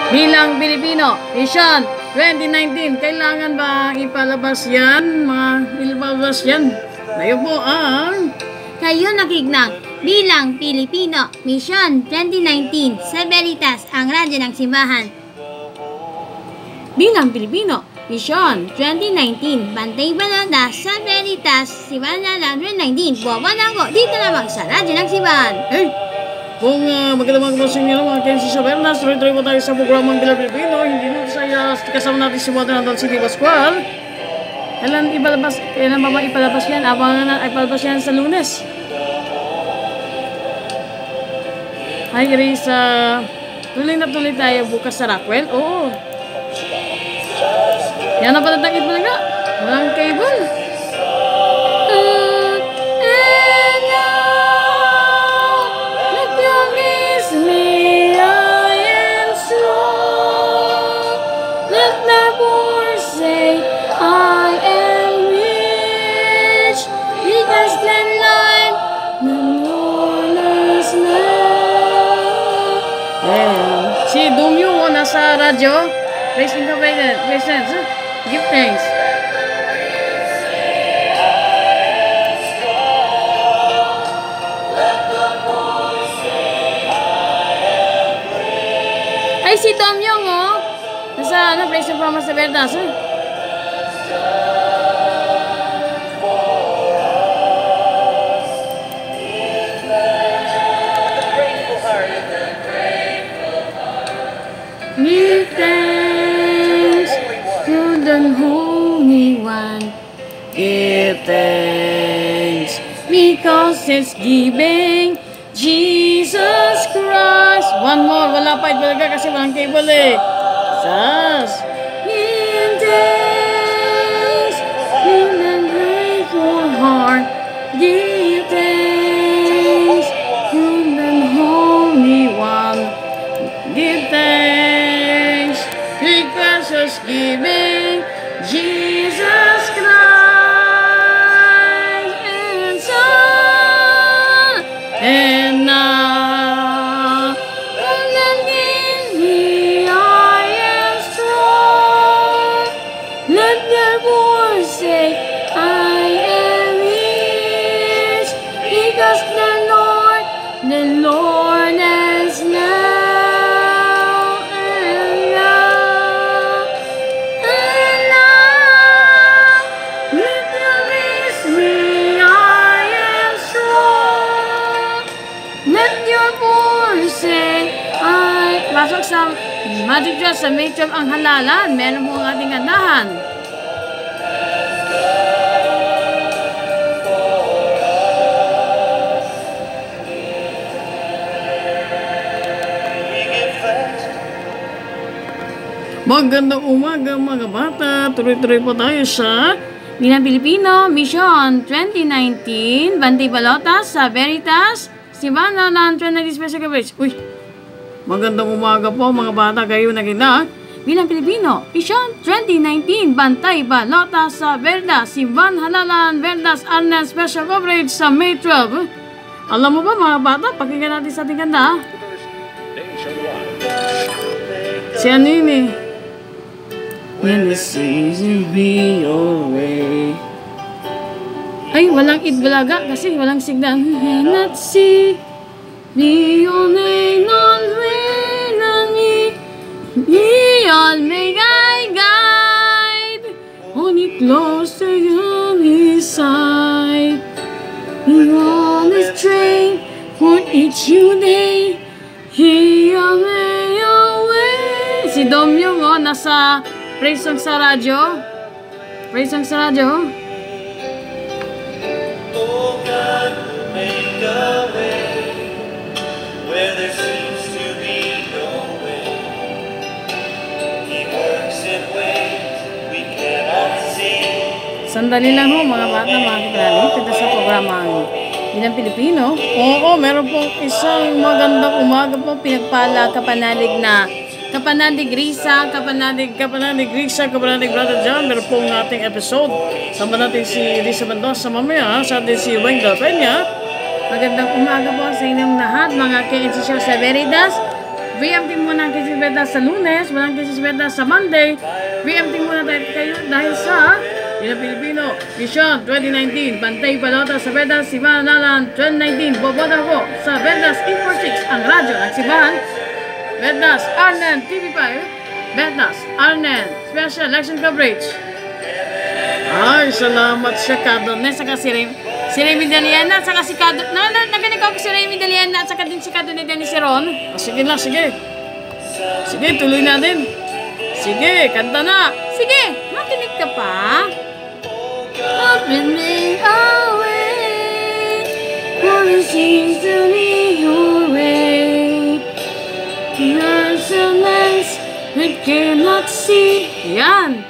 Bilang Pilipino, Vision 2019, kailangan ba ipalabas yan? Ipalabas yan. Tayo po ang... Kayo nakignang bilang Pilipino, Mission 2019, sa Veritas, ang radyo ng simbahan. Bilang Pilipino, Mission 2019, Bantay Balada sa Veritas, Simbahan 2019, buwan ako dito lamang sa radyo ng simbahan. Kung magandang sa inyo mga Kensi sa Vernas, tuloy-tuloy po tayo sa programang Bilang Pilipino. Hindi mo sa kasama natin si Modern Don City Pascual. Kailan ba ipalabas yan? Abangan na ipalabas yan sa Lunes. Hi Risa, tuloy na tuloy tayo bukas sa Rockwell. Oo. Yan ang patatangit mo nga. Walang cable. Si Dumyo nasa radyo. Praise Incorporated. Presents. Give thanks. Ay, si Dumyo oh. Nasa Praise and Promise sa Verdas. Give thanks to the Holy One. Give thanks because it's giving Jesus Christ. One more, wala pa talaga kasi walang cable eh. Jesus. Give thanks in a grateful heart. Give thanks to the Holy One. Give thanks because it's giving Jesus Christ and Son. And now, and again I am strong. Let your voice say, I am His, because the Lord is now. Pasok sa Magic Dress sa May 12 ang halalan. Meron po ang ating kandahan. Magandang umaga mga bata. Tuloy-tuloy po tayo sa Bilang Pilipino, Mission 2019, Bantay Balotas sa Veritas, Simbahan ng 2019 Special Coverage. Uy! Magandang umaga po mga bata, kayo nakinig. Bilang Pilipino, Mission 2019, Bantay Balota sa Verdas, Simbahan Halalan, Verdas, Arnel Special Coverage sa May 12. Alam mo ba mga bata, pakinggan natin sa ating kanta. Si Anini. When the season be your way. Ay, walang idbalaga kasi walang signal. Not see. Beyond may not win on me. Beyond may guide. Only close to you His side. Beyond His train for each new day. He may away. Si Domyong nasa praise song sa radyo. Praise song sa radyo. Oh God, make a way. Where there seems to be no way, He works in ways we cannot see. Sandali lang ho mga bata, mga kitrali. Kita sa programang Bilang Pilipino. Oo, meron pong isang magandang umaga po. Pinagpala kapanalig na Kapanalig Risa, Kapanalig Risa, Kapanalig Brother John. Meron pong ating episode. Sama natin si Risa Mendoza mamaya. Sa atin si Wendell Peña. Magandang umaga po sa inyong lahat, mga KNC Show sa Veritas, VMT muna ang Kisibeta sa Lunes, walang Kisibeta sa Monday. VMT muna tayo kayo dahil sa Pilipino Mission 2019. Bantay Balota sa Vedas, Sibahan Lalan 2019. Boboda ko sa Vedas 846, ang radyo ng Sibahan. Vedas Arnen TV5. Vedas Arnen Special Election Coverage. Ay, salamat siya Kado. Saka si Remy Daliana, saka si Kado. Naganig ako si Remy Daliana, saka din si Kado ni Dennis Ron. Sige na, sige. Sige, tuloy natin. Sige, kanta na. Sige, makinig ka pa. Open me away, for it seems to be your way. There's a lens we cannot see. Yan.